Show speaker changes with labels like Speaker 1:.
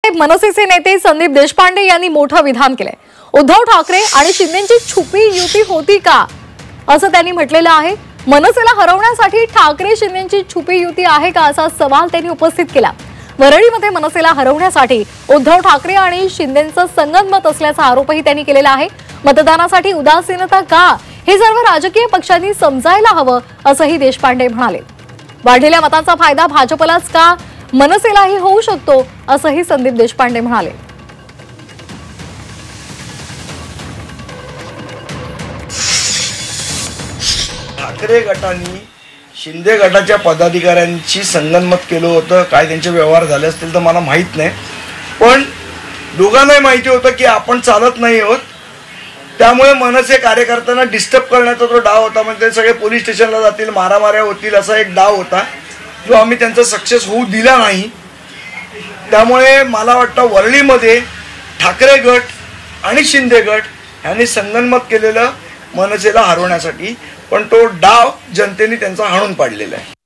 Speaker 1: मनसेचे नेते संदीप देशपांडे यांनी मोठं विधान केलंय। उद्धव ठाकरे आणि शिंदेची छुपी युती होती का असं त्यांनी म्हटलेलं आहे। मनसेला हरवण्यासाठी ठाकरे शिंदेची छुपी युती आहे का असा सवाल त्यांनी उपस्थित केला। वरळीमध्ये मनसेला हरवण्यासाठी उद्धव ठाकरे आणि शिंदेंचं संगनमत असल्याचा आरोपही त्यांनी केलेला आहे। मतदानासाठी उदासीनता का हे सर्व राजकीय पक्षांनी समजायला हवं असंही देशपांडे म्हणाले। वाढलेल्या मतांचा फायदा भाजपलाच का मनसेलाही होऊ शकतो असंही संदीप देशपांडे म्हणाले।
Speaker 2: ठाकरे गटाने शिंदे गटाच्या पदाधिकाऱ्यांची संगनमत केलं होतं। काय त्यांचे व्यवहार झाले असतील तर मला माहित नाही, पण दोघांनाही माहिती होतं की आपण चालत नाही आहोत। त्यामुळे मनसे कार्यकर्त्यांना डिस्टर्ब करण्याचा जो डाव होता, म्हणजे सगळे पोलीस स्टेशनला जातील, मारामाऱ्या होतील असा एक डाव होता जो आम्ही त्यांचा सक्सेस होऊ दिला नाही। त्यामुळे मला वाटतं वरळीमध्ये ठाकरे गट आणि शिंदे गट यांनी संगनमत केलेलं मनसेला हरवण्यासाठी, पण तो डाव जनतेने त्यांचा हाणून पाडलेला आहे।